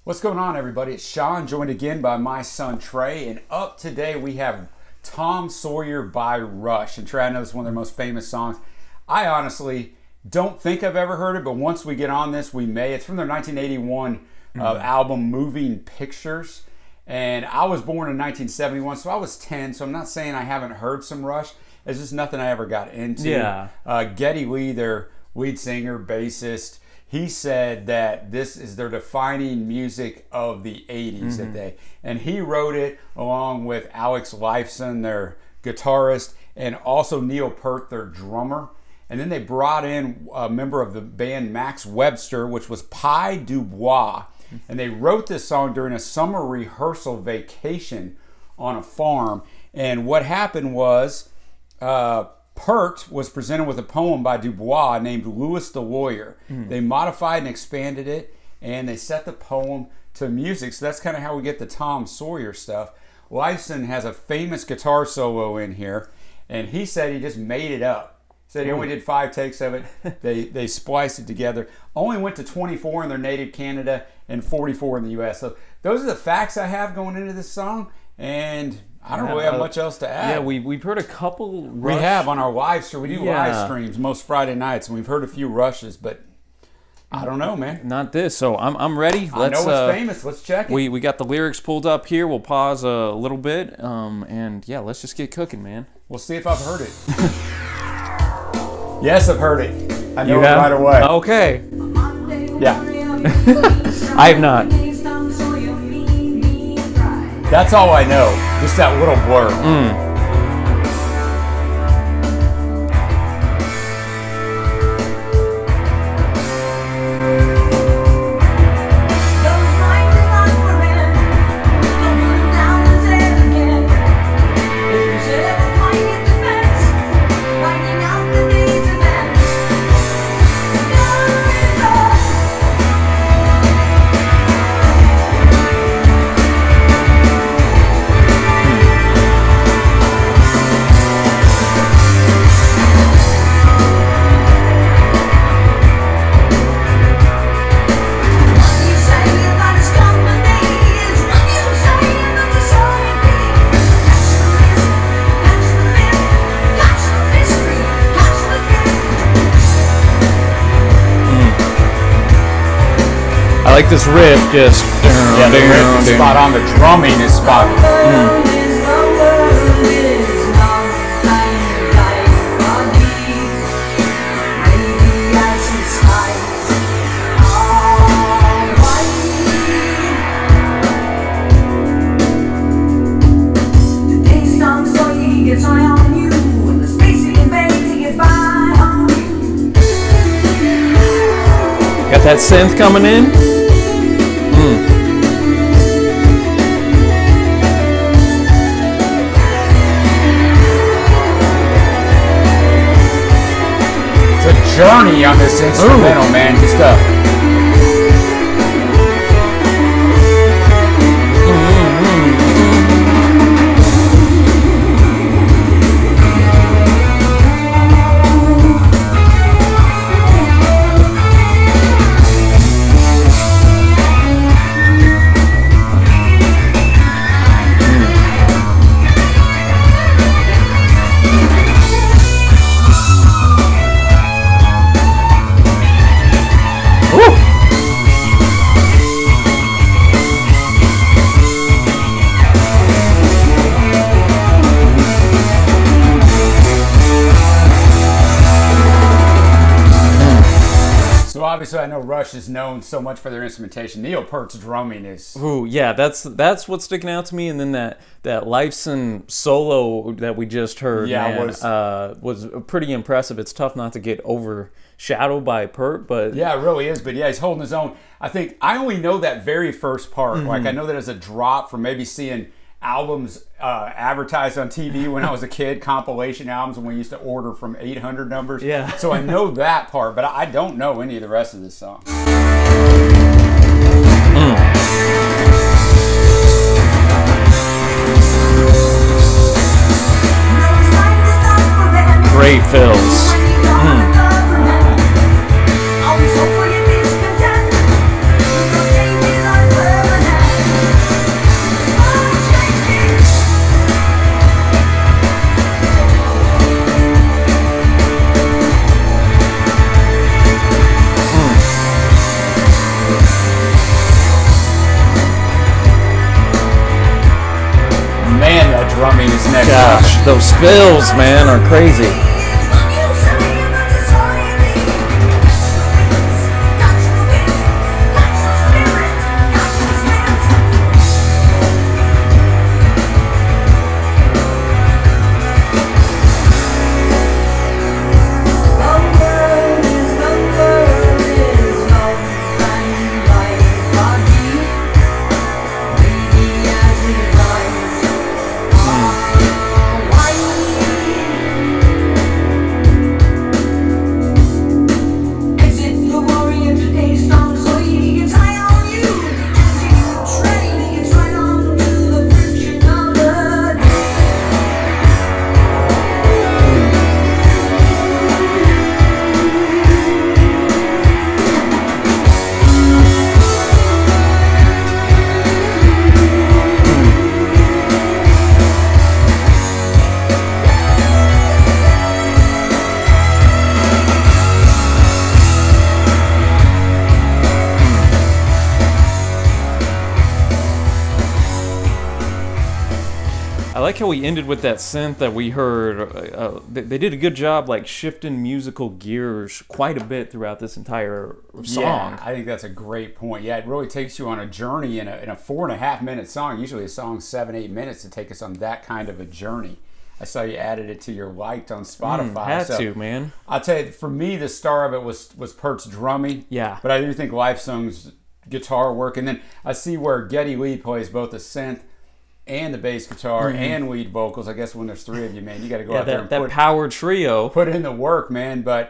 What's going on, everybody? It's Sean, joined again by my son Trey, and up today we have Tom Sawyer by Rush. And Trey, I know it's one of their most famous songs. I honestly don't think I've ever heard it, but once we get on this, we may. It's from their 1981 album Moving Pictures, and I was born in 1971, so I was 10, so I'm not saying I haven't heard some Rush. It's just nothing I ever got into. Yeah. Geddy Lee, their lead singer, bassist, he said that this is their defining music of the 80s and he wrote it along with Alex Lifeson, their guitarist, and also Neil Peart, their drummer. And then they brought in a member of the band, Max Webster, which was Pi Dubois. And they wrote this song during a summer rehearsal vacation on a farm. And what happened was Peart was presented with a poem by Dubois named Louis the Lawyer. They modified and expanded it, and they set the poem to music. So that's kind of how we get the Tom Sawyer stuff. Lifeson has a famous guitar solo in here, and he said he just made it up. Said he only did 5 takes of it. They spliced it together. Only went to 24 in their native Canada and 44 in the U.S. So those are the facts I have going into this song, and I don't really have much else to add. Yeah, we've heard a couple We Rush. have on our live stream. We do live streams most Friday nights, and we've heard a few Rushes, but I don't know, man. Not this. So I'm ready. I know it's famous. Let's check it. We got the lyrics pulled up here. We'll pause a little bit, and yeah, let's just get cooking, man. We'll see if I've heard it. Yes, I've heard it. I know You it have? right away. Okay. Yeah. I have not. That's all I know. Just that little blur. I like this riff, just Yeah, the riff is spot on. The drumming is spot on. Got that synth coming in. It's a journey on this instrumental, man. Just obviously, I know Rush is known so much for their instrumentation. Neil Peart's drumming is... Ooh, yeah, that's what's sticking out to me. And then that Lifeson solo that we just heard, was pretty impressive. It's tough not to get overshadowed by Peart, but... Yeah, it really is. But yeah, he's holding his own. I think I only know that very first part. Like, I know that as a drop from maybe seeing albums advertised on TV when I was a kid, compilation albums, when we used to order from 800 numbers. Yeah. So I know that part, but I don't know any of the rest of this song. Great fills. Those fills, man, are crazy. I like how we ended with that synth that we heard. They did a good job, like shifting musical gears quite a bit throughout this entire song. Yeah, I think that's a great point. Yeah, it really takes you on a journey in a 4.5 minute song. Usually a song's 7-8 minutes to take us on that kind of a journey. I saw you added it to your liked on Spotify. Had to, man. I'll tell you, for me, the star of it was Pert's drumming. Yeah. But I do think Lifesong's guitar work. And then I see where Geddy Lee plays both the synth and the bass guitar and lead vocals. I guess when there's 3 of you, man, you got to go out there and that power trio. Put in the work, man. But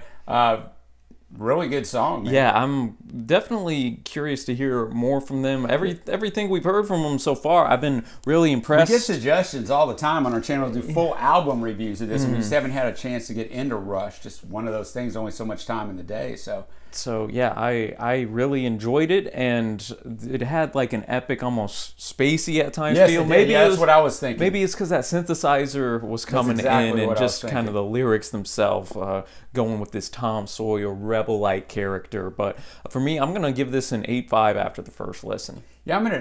really good song, man. Yeah, I'm definitely curious to hear more from them. Everything we've heard from them so far, I've been really impressed. We get suggestions all the time on our channel to do full album reviews of this, and we just haven't had a chance to get into Rush. Just one of those things, only so much time in the day, So yeah, I really enjoyed it, and it had like an epic, almost spacey at times feel. Maybe that's what I was thinking. Maybe it's because that synthesizer was coming in, and just kind of the lyrics themselves going with this Tom Sawyer rebel-like character. But for me, I'm gonna give this an 8.5 after the first listen. Yeah, I'm at an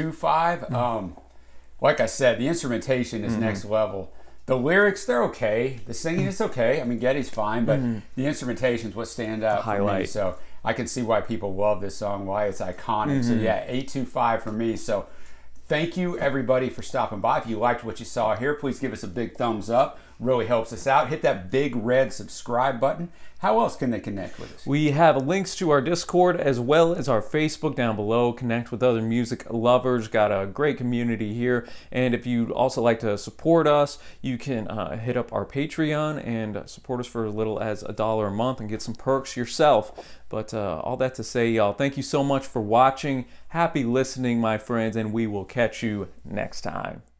8.25. Like I said, the instrumentation is next level. The lyrics, they're okay. The singing is okay. I mean, Geddy's fine, but the instrumentation is what stands out for me. So I can see why people love this song, why it's iconic. So yeah, 8.25 for me. So thank you, everybody, for stopping by. If you liked what you saw here, please give us a big thumbs up. Really helps us out. Hit that big red subscribe button. How else can they connect with us? We have links to our Discord as well as our Facebook down below. Connect with other music lovers. Got a great community here. And if you'd also like to support us, you can hit up our Patreon and support us for as little as $1 a month and get some perks yourself. But all that to say, y'all, thank you so much for watching. Happy listening, my friends, and we will catch you next time.